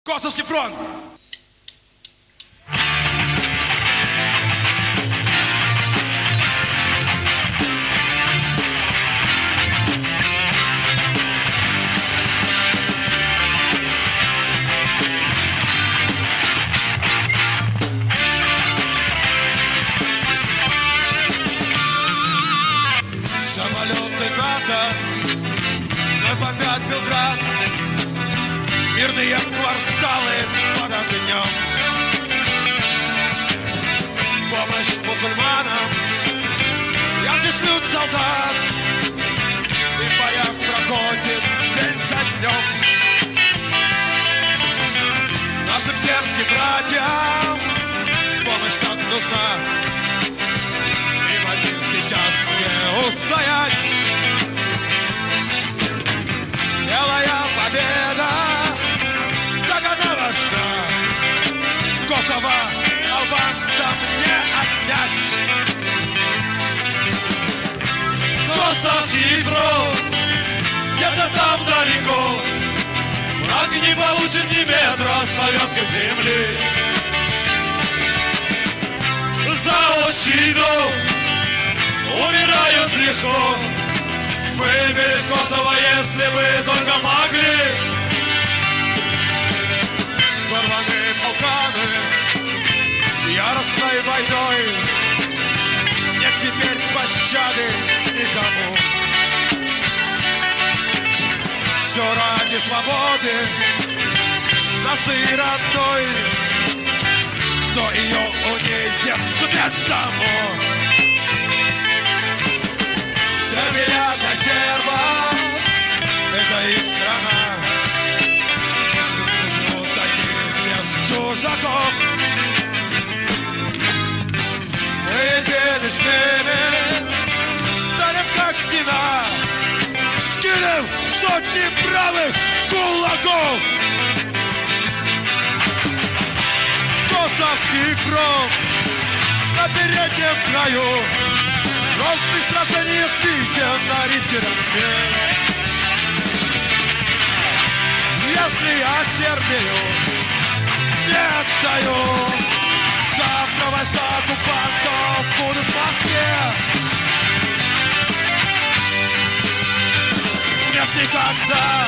Косовский фронт! Самолеты НАТО бомбят Белград, мирные кварталы под огнем. В помощь мусульманам янки шлют солдат, и в боях проходит день за днем. Нашим сербским братьям помощь так нужна, им один сейчас не устоять. Белая победа, как она важна, Косово албанцам не отнять. Косовский фронт, где-то там далеко, враг не получит ни метра славянской земли. За отчину умирают легко, выбили с Косово, если бы только могли. Сорваны полканы яростной войной, нет теперь пощады никому. Все ради свободы нации родной, кто ее унизит, смерть тому. Сербия для сербов, это их страна, живут они без чужаков. Мы едины с ними, станем как стена, скинем сотни правых кулаков. Косовский фронт на переднем краю, в грозных сражениях виден на риске рассвет. Если я Сербию не отстаю, завтра войска оккупантов будут в Москве. Нет, никогда.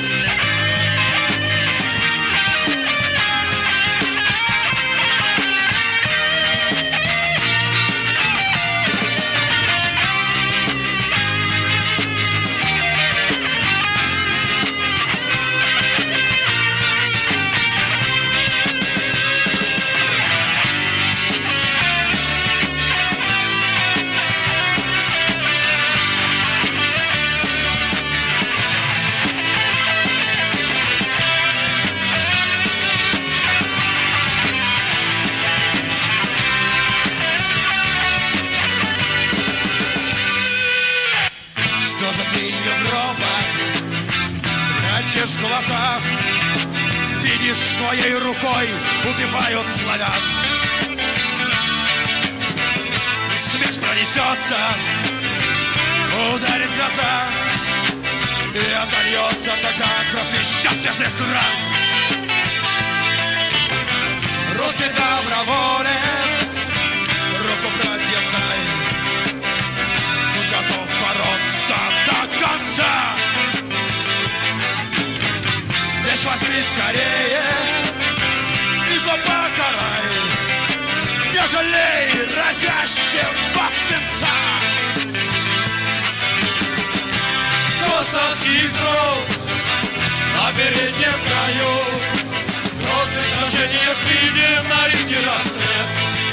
В глазах видишь, твоей рукой убивают славян. Смерть пронесется, ударит гроза, и отольется тогда кровь еще свежих ран. Русский доброволец, руку братьям дай, он готов бороться до конца. Лишь возьми скорее и зло покарай, не жалей разящего свинца. Косовский фронт на переднем краю, в грозных сражениях виден на риске рассвет.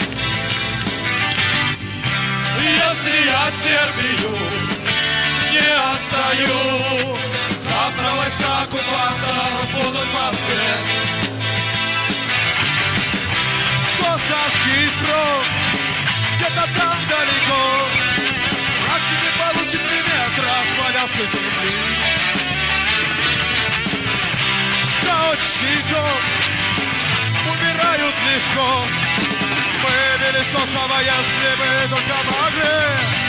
Если я Сербию не отстаю, завтра войска оккупантов будут в Москве. Косовский фронт, где-то там далеко, враг не получит ни метра славянской земли. За отчий дом умирают легко, мы били с Косово, если бы только могли.